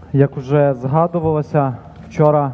Як уже згадувалося, вчора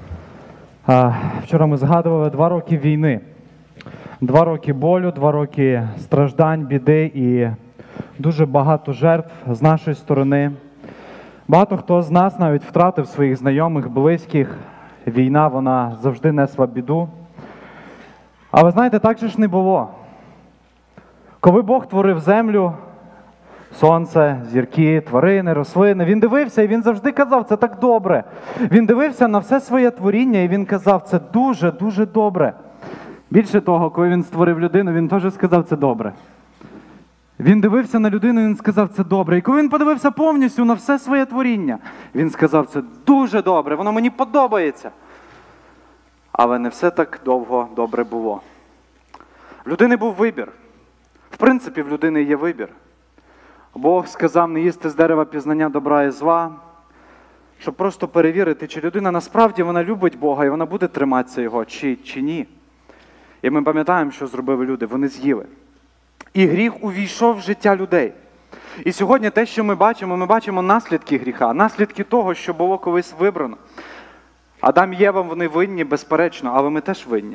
ми згадували 2 роки війни. 2 роки болю, 2 роки страждань, біди і дуже багато жертв з нашої сторони. Багато хто з нас навіть втратив своїх знайомих, близьких. Війна, вона завжди несла біду. А ви знаєте, так же ж не було. Коли Бог творив землю, сонце, зірки, тварини, рослини, Він дивився і Він завжди казав, це так добре. Він дивився на все своє творіння і Він казав, це дуже-дуже добре. Більше того, коли Він створив людину, Він теж сказав, це добре. Він дивився на людину і Він сказав, це добре. І коли Він подивився повністю на все своє творіння, Він сказав, це дуже добре, воно мені подобається. Але не все так довго добре було. В людини був вибір. В принципі, в людини є вибір. Бог сказав не їсти з дерева пізнання добра і зла, щоб просто перевірити, чи людина насправді вона любить Бога і вона буде триматися Його, чи ні. І ми пам'ятаємо, що зробили люди. Вони з'їли. І гріх увійшов в життя людей. І сьогодні те, що ми бачимо наслідки гріха, наслідки того, що було колись вибрано. Адам і Єва, вони винні, безперечно, але ми теж винні.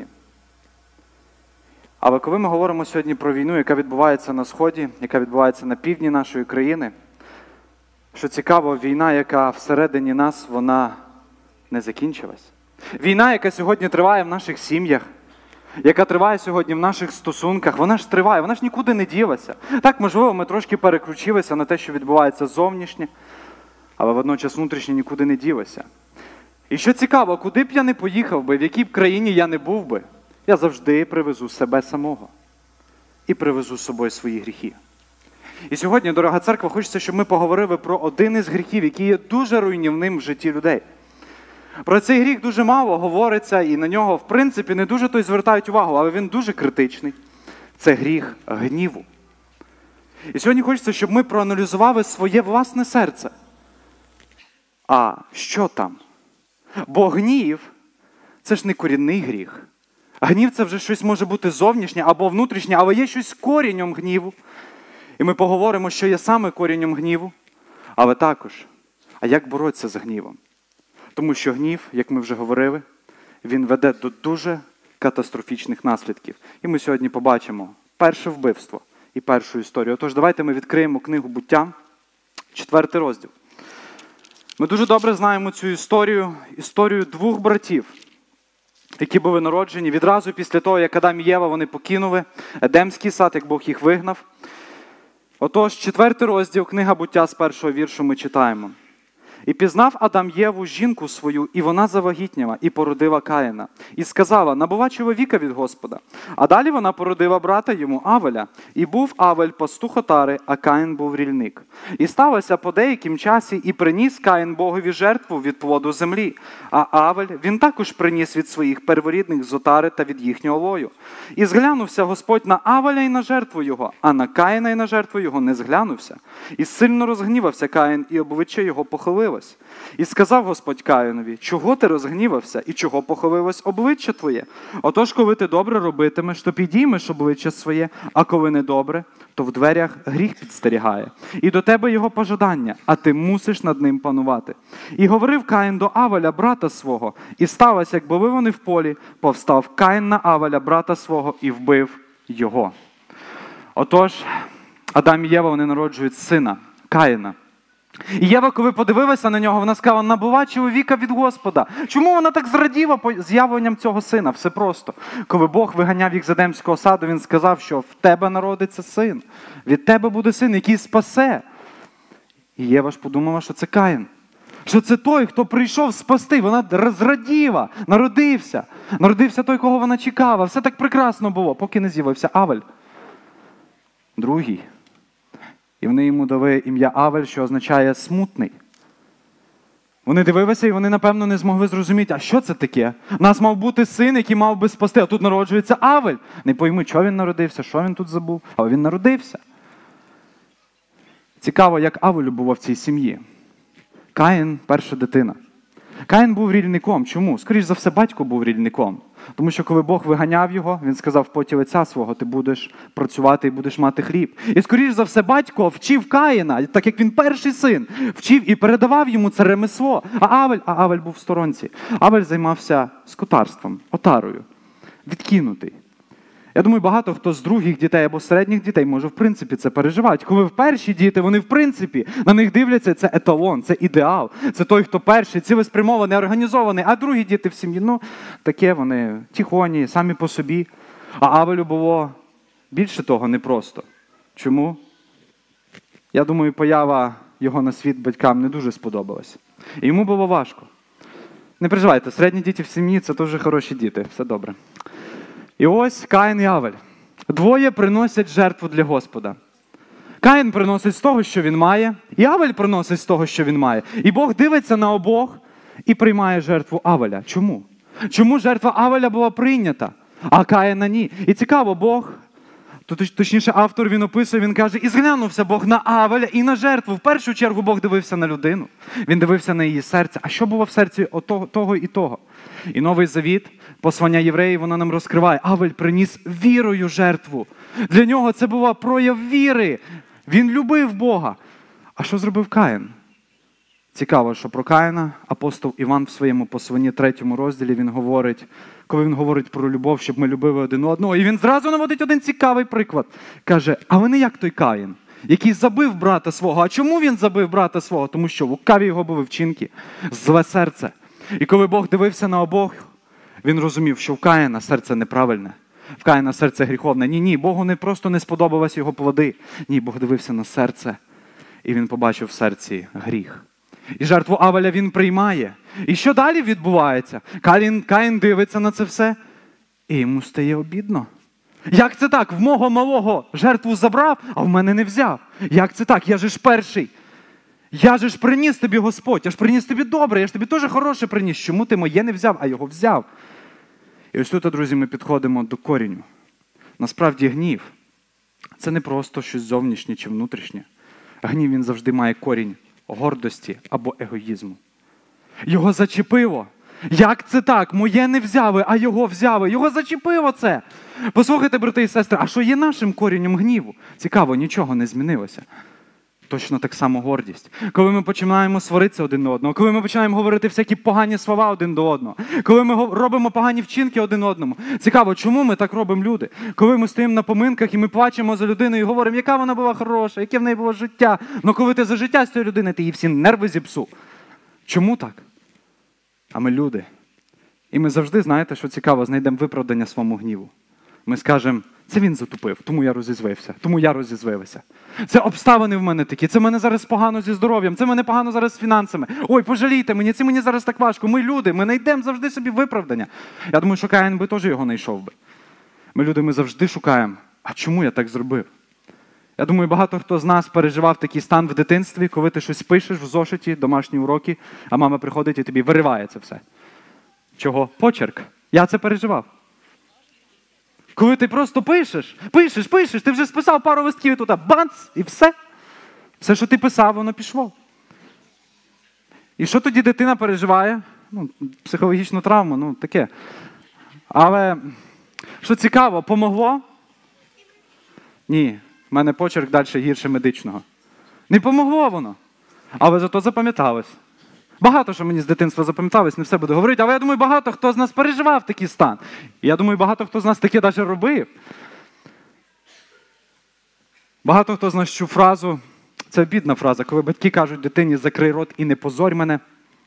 Але коли ми говоримо сьогодні про війну, яка відбувається на Сході, яка відбувається на півдні нашої країни, що цікаво, війна, яка всередині нас, вона не закінчилась. Війна, яка сьогодні триває в наших сім'ях, яка триває сьогодні в наших стосунках, вона ж триває, вона ж нікуди не ділася. Так, можливо, ми трошки переключилися на те, що відбувається зовнішнє, але водночас внутрішнє нікуди не ділося. І що цікаво, куди б я не поїхав би, в якій б країні я не був би, я завжди привезу себе самого. І привезу з собою свої гріхи. І сьогодні, дорога церква, хочеться, щоб ми поговорили про один із гріхів, який є дуже руйнівним в житті людей. Про цей гріх дуже мало говориться, і на нього, в принципі, не дуже то й звертають увагу, але він дуже критичний. Це гріх гніву. І сьогодні хочеться, щоб ми проаналізували своє власне серце. А що там? Бо гнів – це ж не корінний гріх. Гнів – це вже щось може бути зовнішнє або внутрішнє, але є щось корінням гніву. І ми поговоримо, що є саме корінням гніву, але також, а як боротися з гнівом. Тому що гнів, як ми вже говорили, він веде до дуже катастрофічних наслідків. І ми сьогодні побачимо перше вбивство і першу історію. Отож, давайте ми відкриємо книгу «Буття», 4 розділ. Ми дуже добре знаємо цю історію 2 братів, які були народжені відразу після того, як Адам і Єва вони покинули Едемський сад, як Бог їх вигнав. Отож, 4 розділ, книга «Буття» з 1-го віршу ми читаємо. «І пізнав Адам Єву, жінку свою, і вона завагітніла, і породила Каїна. І сказала, набува чоловіка від Господа. А далі вона породила брата йому Авеля. І був Авель пастух отари, а Каїн був рільник. І сталося по деяким часі, і приніс Каїн Богові жертву від плоду землі. А Авель, він також приніс від своїх перворідних з отари та від їхнього лою. І зглянувся Господь на Авеля і на жертву його, а на Каїна і на жертву його не зглянувся. І сильно розгнівався Каїн, і обличчя його похилилось. І сказав Господь Каїнові, чого ти розгнівався і чого похилилось обличчя твоє? Отож, коли ти добре робитимеш, то підіймеш обличчя своє, а коли не добре, то в дверях гріх підстерігає. І до тебе його пожадання, а ти мусиш над ним панувати. І говорив Каїн до Авеля, брата свого, і сталося, як були вони в полі, повстав Каїн на Авеля, брата свого, і вбив його. Отож, Адам і Єва, вони народжують сина, Каїна. І Єва, коли подивилася на нього, вона сказала, набува чоловіка від Господа. Чому вона так зраділа з'явленням цього сина? Все просто. Коли Бог виганяв їх з Едемського саду, він сказав, що в тебе народиться син. Від тебе буде син, який спасе. І Єва ж подумала, що це Каїн. Що це той, хто прийшов спасти. Вона зраділа, народився. Народився той, кого вона чекала. Все так прекрасно було, поки не з'явився Авель. Другий. І вони йому дали ім'я Авель, що означає смутний. Вони дивилися і вони, напевно, не змогли зрозуміти, а що це таке? У нас мав бути син, який мав би спасти, а тут народжується Авель. Не пойми, чого він народився, що він тут забув, але він народився. Цікаво, як Авелю було в цій сім'ї. Каїн – перша дитина. Каїн був рільником. Чому? Скоріш за все, батько був рільником. Тому що коли Бог виганяв його, він сказав: в поті лиця свого ти будеш працювати і будеш мати хліб. І скоріш за все батько вчив Каїна, так як він перший син, вчив і передавав йому це ремесло. А Авель був в сторонці. Авель займався скотарством, отарою, відкинутий. Я думаю, багато хто з других дітей або середніх дітей може в принципі це переживати. Коли перші діти, вони в принципі на них дивляться, це еталон, це ідеал. Це той, хто перший, цілеспрямований, організований. А другі діти в сім'ї, ну, таке вони тихоні, самі по собі. А Авелю було більше того непросто. Чому? Я думаю, поява його на світ батькам не дуже сподобалась. І йому було важко. Не переживайте, середні діти в сім'ї – це теж хороші діти, все добре. І ось Каїн і Авель. Двоє приносять жертву для Господа. Каїн приносить з того, що він має, і Авель приносить з того, що він має. І Бог дивиться на обох і приймає жертву Авеля. Чому? Чому жертва Авеля була прийнята, а Каїна ні? І цікаво, Бог, точніше автор він описує, він каже: і зглянувся Бог на Авеля і на жертву. В першу чергу Бог дивився на людину. Він дивився на її серце. А що було в серці того і того? І Новий Завіт, послання євреїв, воно нам розкриває. Авель приніс вірою жертву. Для нього це був прояв віри. Він любив Бога. А що зробив Каїн? Цікаво, що про Каїна апостол Іван в своєму посланні 3 розділі, він говорить, коли він говорить про любов, щоб ми любили один одного, і він зразу наводить один цікавий приклад. Каже: а ви не як той Каїн, який забив брата свого. А чому він забив брата свого? Тому що лукаві його були вчинки, зле серце. І коли Бог дивився на обох, він розумів, що в Каїна серце неправильне, в Каїна серце гріховне. Ні, Богу не просто не сподобалися його плоди. Ні, Бог дивився на серце, і він побачив в серці гріх. І жертву Авеля він приймає. І що далі відбувається? Каїн дивиться на це все, і йому стає обідно. Як це так? В мого малого жертву забрав, а в мене не взяв. Як це так? Я же ж перший. Я же ж приніс тобі Господь, я ж приніс тобі добре, я ж тобі теж хороше приніс. Чому ти моє не взяв, а його взяв? І ось тут, друзі, ми підходимо до кореню. Насправді гнів – це не просто щось зовнішнє чи внутрішнє. Гнів, він завжди має корінь гордості або егоїзму. Його зачепило. Як це так? Моє не взяли, а його взяли. Його зачепило це. Послухайте, брати і сестри, а що є нашим коренем гніву? Цікаво, нічого не змінилося. Точно так само гордість. Коли ми починаємо сваритися один до одного, коли ми починаємо говорити всякі погані слова один до одного, коли ми робимо погані вчинки один одному. Цікаво, чому ми так робимо, люди? Коли ми стоїмо на поминках і ми плачемо за людину і говоримо, яка вона була хороша, яке в неї було життя. Але коли ти за життя з цієї людини, ти їй всі нерви зіпсув. Чому так? А ми люди. І ми завжди, знаєте, що цікаво, знайдемо виправдання своєму гніву. Ми скажемо: це він затупив, тому я розізлився, тому я розізлився. Це обставини в мене такі, це в мене зараз погано зі здоров'ям, це в мене погано зараз з фінансами. Ой, пожалійте мені, це мені зараз так важко. Ми люди, ми знайдемо завжди собі виправдання. Я думаю, що Каїн би теж його знайшов би. Ми люди, ми завжди шукаємо, а чому я так зробив? Я думаю, багато хто з нас переживав такий стан в дитинстві, коли ти щось пишеш в зошиті, домашні уроки, а мама приходить і тобі вириває це все. Чого? Почерк. Я це переживав. Коли ти просто пишеш, ти вже списав пару листків і тут, бац, і все. Все, що ти писав, воно пішло. І що тоді дитина переживає? Психологічну травму, таке. Але, що цікаво, помогло? Ні, в мене почерк далі гірше медичного. Не помогло воно. Але зато запам'яталось. Багато що мені з дитинства запам'яталось, не все буду говорити, але я думаю, багато хто з нас переживав такий стан. І я думаю, багато хто з нас таке навіть робив. Багато хто з нас чув фразу, це обідна фраза, коли батьки кажуть дитині: закрий рот і не позорь мене.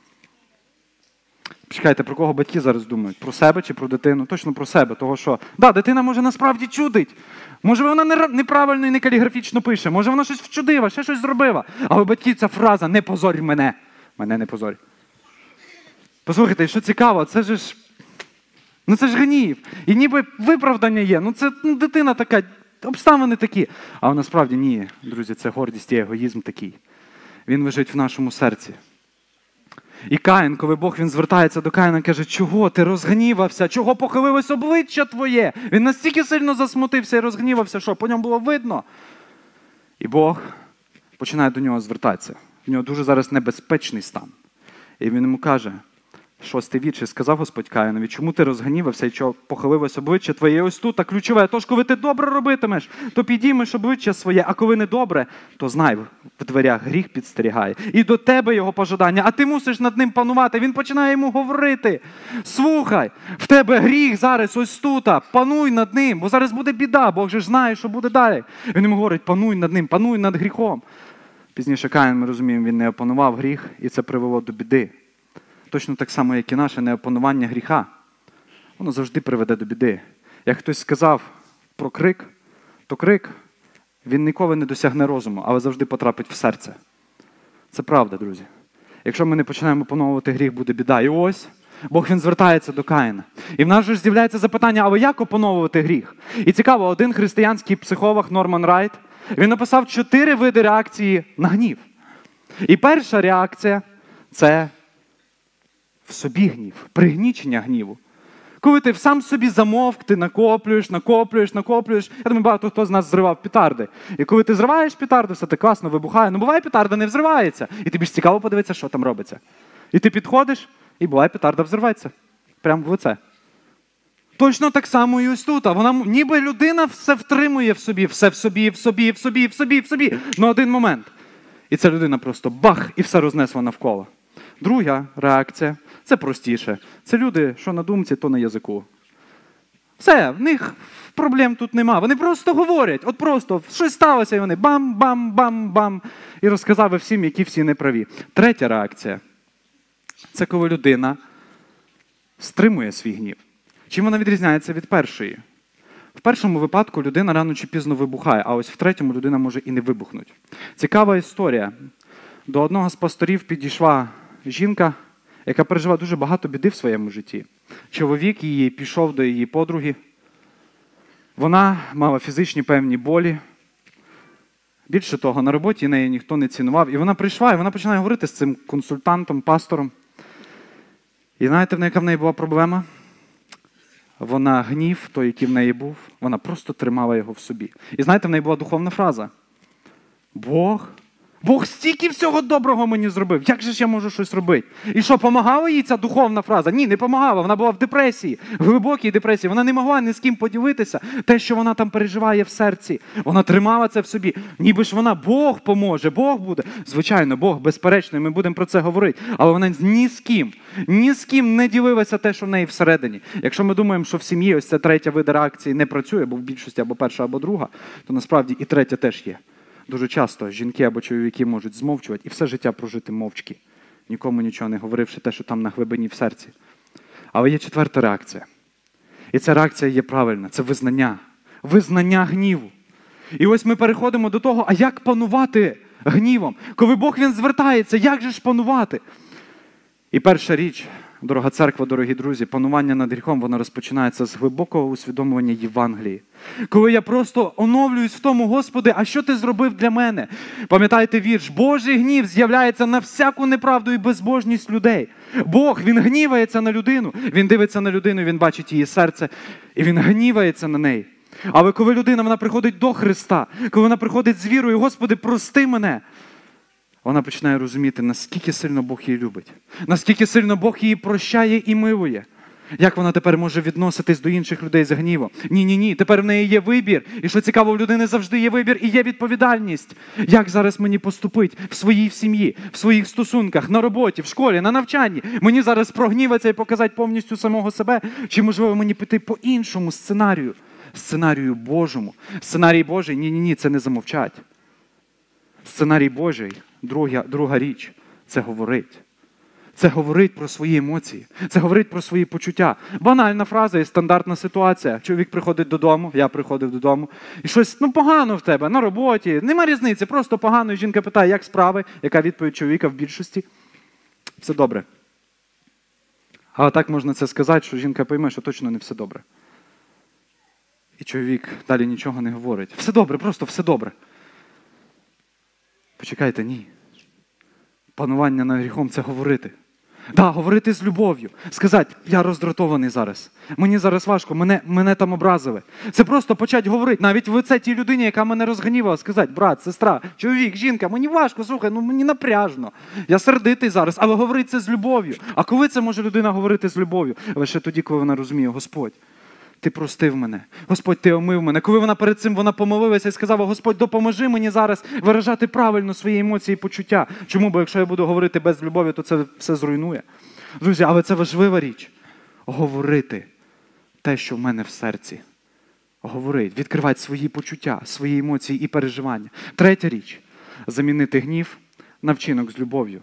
Чекайте, про кого батьки зараз думають? Про себе чи про дитину? Точно про себе, того що, дитина може насправді чудить. Може вона неправильно і не каліграфічно пише, може вона щось вчудила, ще щось зробила. Але батьки ця фраза: не позорь мене. Мене не позорь. Послухайте, що цікаво, це ж гнів. І ніби виправдання є. Це дитина така, обставини такі. А насправді ні, друзі, це гордість і егоїзм такий. Він лежить в нашому серці. І Каїн, коли Бог він звертається до Каїна, каже: чого ти розгнівався? Чого похилилось обличчя твоє? Він настільки сильно засмутився і розгнівався, що по ньому було видно. І Бог починає до нього звертатися. В нього дуже зараз небезпечний стан. І він йому каже: 6-й вірш. «І сказав Господь Каїнові, чому ти розгнівався і чого похилилось обличчя твоє ось тут, а ключове. Тож, коли ти добре робитимеш, то підіймеш обличчя своє, а коли не добре, то знай, в дверях гріх підстерігає. І до тебе його пожадання, а ти мусиш над ним панувати». Він починає йому говорити: слухай, в тебе гріх зараз ось тут, пануй над ним, бо зараз буде біда, Бог же ж знає, що буде далі. Він йому говорить: пануй над ним, пануй над гріхом. Пізніше Каїн, ми розуміємо, він не опанував гріх, і це привело до біди. Точно так само, як і наше неопанування гріха. Воно завжди приведе до біди. Як хтось сказав про крик, то крик, він ніколи не досягне розуму, але завжди потрапить в серце. Це правда, друзі. Якщо ми не починаємо опановувати гріх, буде біда. І ось Бог, він звертається до Каїна. І в нас же з'являється запитання: але як опановувати гріх? І цікаво, один християнський психолог Норман Райт, він написав 4 види реакції на гнів. І перша реакція – це в собі гнів, пригнічення гніву. Коли ти сам собі замовк, ти накоплюєш. Я думаю, багато хто з нас зривав петарди. І коли ти зриваєш петарду, все так класно вибухає. Ну, буває, петарда не взривається. І тобі ж цікаво подивитися, що там робиться. І ти підходиш, і буває, петарда взривається. Прямо в лице. Точно так само і ось тут. Вона, ніби людина все втримує в собі, все в собі. На один момент. І ця людина просто бах, і все рознесла навколо. Друга реакція – це простіше. Це люди, що на думці, то на язику. Все, в них проблем тут нема. Вони просто говорять, от просто щось сталося, і вони бам-бам-бам-бам. І розказали всім, які всі неправі. Третя реакція – це коли людина стримує свій гнів. Чим вона відрізняється від першої? В першому випадку людина рано чи пізно вибухає, а ось в третьому людина може і не вибухнути. Цікава історія. До одного з пасторів підійшла жінка, яка пережила дуже багато біди в своєму житті. Чоловік її пішов до її подруги. Вона мала фізичні певні болі. Більше того, на роботі неї ніхто не цінував. І вона прийшла, і вона починає говорити з цим консультантом, пастором. І знаєте, яка в неї була проблема? Вона гнів, той, який в неї був, вона просто тримала його в собі. І знаєте, в неї була духовна фраза: Бог стільки всього доброго мені зробив, як же ж я можу щось робити? І що, помагала їй ця духовна фраза? Ні, не помагала, вона була в депресії, в глибокій депресії. Вона не могла ні з ким поділитися те, що вона там переживає в серці. Вона тримала це в собі. Ніби ж вона, Бог поможе, Бог буде. Звичайно, Бог, безперечно, ми будемо про це говорити. Але вона ні з ким не ділилася те, що в неї всередині. Якщо ми думаємо, що в сім'ї ось ця третя вид реакції не працює, бо в більшості або перша, або друга, то насправді і третя теж є. Дуже часто жінки або чоловіки можуть змовчувати і все життя прожити мовчки, нікому нічого не говоривши те, що там на глибині в серці. Але є четверта реакція. І ця реакція є правильна. Це визнання. Визнання гніву. І ось ми переходимо до того, а як панувати гнівом? Коли Бог, він звертається, як же ж панувати? І перша річ, дорога церква, дорогі друзі, панування над гріхом, воно розпочинається з глибокого усвідомлення Євангелії. Коли я просто оновлююсь в тому: Господи, а що ти зробив для мене? Пам'ятаєте вірш? Божий гнів з'являється на всяку неправду і безбожність людей. Бог, він гнівається на людину. Він дивиться на людину, він бачить її серце, і він гнівається на неї. Але коли людина, вона приходить до Христа, коли вона приходить з вірою: Господи, прости мене, вона починає розуміти, наскільки сильно Бог її любить, наскільки сильно Бог її прощає і милує. Як вона тепер може відноситись до інших людей з гнівом? Ні, тепер в неї є вибір. І що цікаво, в людини завжди є вибір і є відповідальність. Як зараз мені поступити в своїй сім'ї, в своїх стосунках, на роботі, в школі, на навчанні? Мені зараз прогніватися і показати повністю самого себе? Чи можливо мені піти по іншому сценарію? Сценарію Божому. Сценарій Божий? Ні, це не замовчать. Сценарій Божий, друга річ, це говорить. Це говорить про свої емоції, це говорить про свої почуття. Банальна фраза і стандартна ситуація. Чоловік приходить додому, я приходив додому, і щось, погано в тебе, на роботі, нема різниці, просто погано. І жінка питає, як справи, яка відповідь чоловіка в більшості? Все добре. Але так можна це сказати, що жінка пойме, що точно не все добре. І чоловік далі нічого не говорить. Все добре, просто все добре. Почекайте, ні. Панування над гріхом – це говорити. Да, говорити з любов'ю. Сказати, я роздратований зараз. Мені зараз важко, мене там образили. Це просто почати говорити. Навіть в лице тій людині, яка мене розгнівала, сказати, брат, сестра, чоловік, жінка, мені важко, слухай, мені напряжно. Я сердитий зараз, але говорити це з любов'ю. А коли це може людина говорити з любов'ю? Лише тоді, коли вона розуміє, Господь, ти простив мене. Господь, ти омив мене. Коли вона перед цим помолилася і сказала, Господь, допоможи мені зараз виражати правильно свої емоції і почуття. Чому? Бо якщо я буду говорити без любові, то це все зруйнує. Друзі, але це важлива річ. Говорити те, що в мене в серці. Говорити, відкривати свої почуття, свої емоції і переживання. Третя річ. Замінити гнів на вчинок з любов'ю.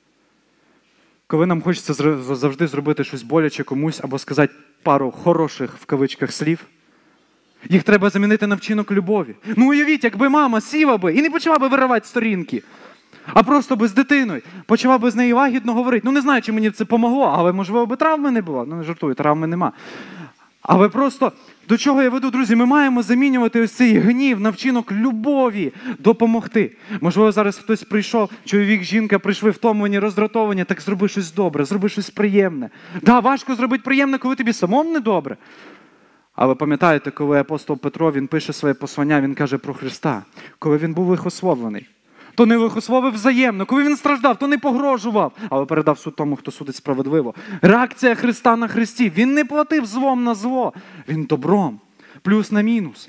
Коли нам хочеться завжди зробити щось боляче комусь або сказати пару хороших, в кавичках, слів, їх треба замінити на вчинок любові. Уявіть, якби мама сіла би і не почала би виривати сторінки, а просто би з дитиною почала би з нею лагідно говорити. Не знаю, чи мені це помогло, але, можливо, би травми не було. Не жартую, травми нема. Але просто, до чого я веду, друзі, ми маємо замінювати ось цей гнів на вчинок любові, допомогти. Можливо, зараз хтось прийшов, чоловік, жінка, прийшли втомлені, роздратовані, так зроби щось добре, зроби щось приємне. Да, важко зробити приємне, коли тобі самому недобре. Але пам'ятаєте, коли апостол Петро, він пише своє послання, він каже про Христа, коли він був лихословлений, то не лихословив взаємно. Коли він страждав, то не погрожував, але передав суд тому, хто судить справедливо. Реакція Христа на Христі. Він не платив злом на зло. Він добром. Плюс на мінус.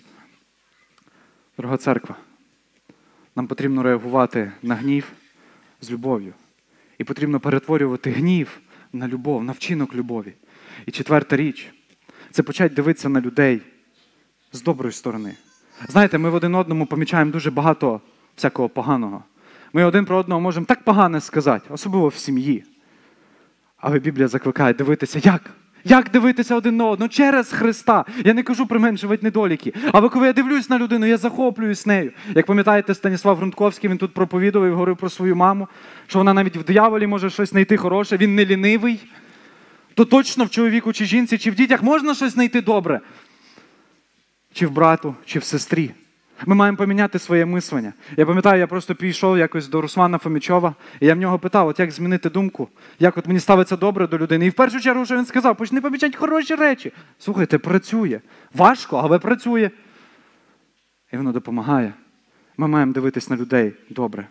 Дорога церква, нам потрібно реагувати на гнів з любов'ю. І потрібно перетворювати гнів на любов, на вчинок любові. І четверта річ – це почати дивитися на людей з доброї сторони. Знаєте, ми в один одному помічаємо дуже багато всякого поганого. Ми один про одного можемо так погане сказати, особливо в сім'ї. Але Біблія закликає дивитися, як дивитися один на одного? Через Христа. Я не кажу применшувати недоліки. Але коли я дивлюсь на людину, я захоплююсь нею. Як пам'ятаєте, Станіслав Грунтковський, він тут проповідував і говорив про свою маму, що вона навіть в дияволі може щось знайти хороше, він не лінивий. То точно в чоловіку, чи жінці, чи в дітях можна щось знайти добре? Чи в брату, чи в сестрі? Ми маємо поміняти своє мислення. Я пам'ятаю, я просто пішов якось до Руслана Фомічова, і я в нього питав, як змінити думку, як мені ставиться добре до людини. І в першу чергу, що він сказав, почни помічати хороші речі. Слухайте, працює. Важко, але працює. І воно допомагає. Ми маємо дивитись на людей добре.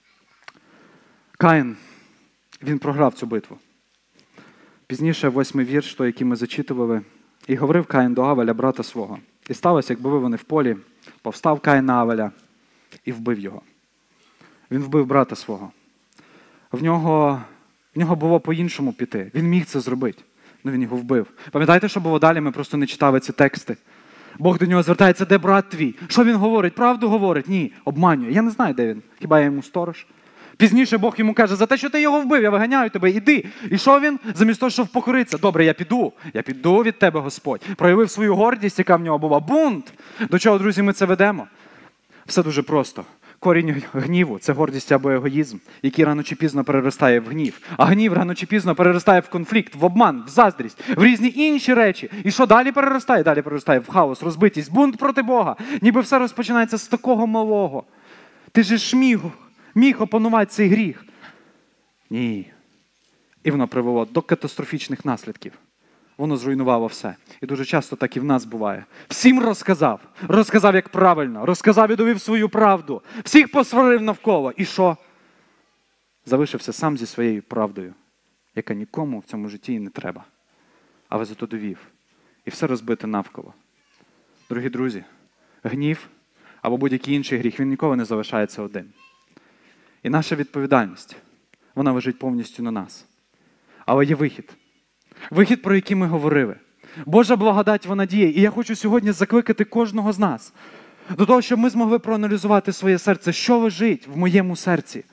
Каїн, він програв цю битву. Пізніше, 8-й вірш, той, який ми зачитували, і говорив Каїн до Авеля, брата свого. І сталося, як були вони в полі, повстав Каїн на Авеля і вбив його. Він вбив брата свого. В нього було по-іншому піти. Він міг це зробити, але він його вбив. Пам'ятаєте, що було далі? Ми просто не читали ці тексти. Бог до нього звертається, де брат твій? Що він говорить? Правду говорить? Ні, обманює. Я не знаю, де він. Хіба я йому сторож? Пізніше Бог йому каже, за те, що ти його вбив, я виганяю тебе, іди. І що він? Замість того, щоб покоритися. Добре, я піду від тебе, Господь. Проявив свою гордість, яка в нього була. Бунт. До чого, друзі, ми це ведемо? Все дуже просто. Корінь гніву – це гордість або егоїзм, який рано чи пізно переростає в гнів. А гнів рано чи пізно переростає в конфлікт, в обман, в заздрість, в різні інші речі. І що далі переростає? Далі переростає в хаос, розбитість, бунт проти Бога. Ніби все розпочинається з такого малого. Ти ж міг опанувати цей гріх. Ні. І воно привело до катастрофічних наслідків. Воно зруйнувало все. І дуже часто так і в нас буває. Всім розказав, як правильно, розказав і довів свою правду. Всіх посварив навколо. І що? Залишився сам зі своєю правдою, яка нікому в цьому житті і не треба. Але зато довів. І все розбите навколо. Дорогі друзі, гнів або будь-який інший гріх, він ніколи не залишається один. І наша відповідальність, вона лежить повністю на нас. Але є вихід. Вихід, про який ми говорили. Божа благодать, вона діє. І я хочу сьогодні закликати кожного з нас до того, щоб ми змогли проаналізувати своє серце, що лежить в моєму серці.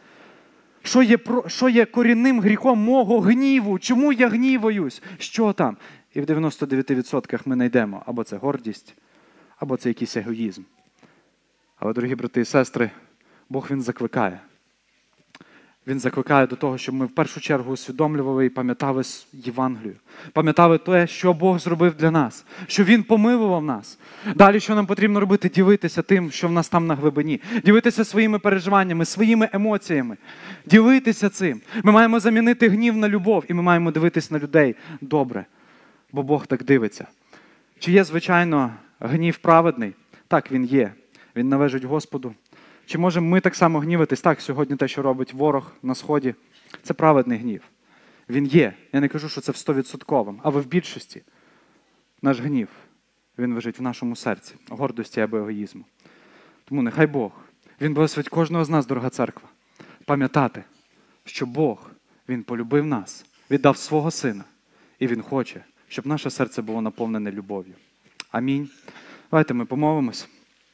Що є корінним гріхом мого гніву? Чому я гніваюсь? Що там? І в 99% ми знайдемо або це гордість, або це якийсь егоїзм. Але, дорогі брати і сестри, Бог, Він закликає. Він закликає до того, щоб ми в першу чергу усвідомлювали і пам'ятали Євангелію. Пам'ятали те, що Бог зробив для нас, що Він помилував нас. Далі, що нам потрібно робити? Ділитися тим, що в нас там на глибині. Ділитися своїми переживаннями, своїми емоціями. Ділитися цим. Ми маємо замінити гнів на любов, і ми маємо дивитись на людей добре, бо Бог так дивиться. Чи є, звичайно, гнів праведний? Так, він є. Він належить Господу. Чи можемо ми так само гніватись? Так, сьогодні те, що робить ворог на Сході, це праведний гнів. Він є. Я не кажу, що це в 100%, але в більшості. Наш гнів, він лежить в нашому серці, гордості або егоїзму. Тому нехай Бог, Він благословить кожного з нас, дорога церква, пам'ятати, що Бог, Він полюбив нас, віддав свого Сина, і Він хоче, щоб наше серце було наповнене любов'ю. Амінь. Давайте ми помолимось.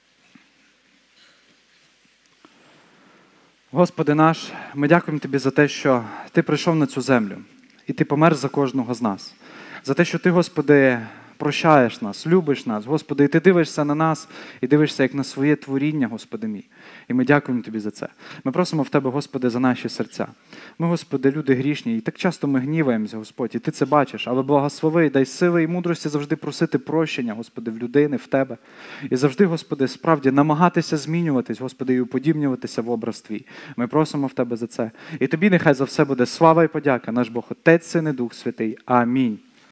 Господи наш, ми дякуємо Тобі за те, що Ти прийшов на цю землю, і Ти помер за кожного з нас. За те, що Ти, Господи, прощаєш нас, любиш нас, Господи, і Ти дивишся на нас, і дивишся як на своє творіння, Господи мій. І ми дякуємо Тобі за це. Ми просимо в Тебе, Господи, за наші серця. Ми, Господи, люди грішні, і так часто ми гніваємося, Господь, і Ти це бачиш, але благослови, і дай сили і мудрості завжди просити прощення, Господи, в людини, в Тебе. І завжди, Господи, справді намагатися змінюватись, Господи, і уподібнюватися в образ Твій. Ми просимо в Тебе за це. І Тобі нехай за все буде слава і подяка, наш Бог, Отець, Син і Дух Святий. Амінь.